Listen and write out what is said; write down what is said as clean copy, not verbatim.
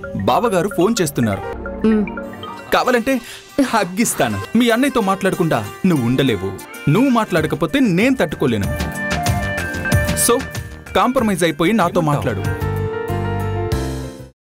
బావగారు ఫోన్ చేస్తున్నారు. కావాలంటే హగ్గిస్తాను. మీ అన్నయ్యతో మాట్లాడకుండా నువ్వు ఉండలేవు. నువ్వు మాట్లాడకపోతే నేను తట్టుకోలేను. సో కాంప్రమైజ్ అయిపోయి నాతో మాట్లాడు.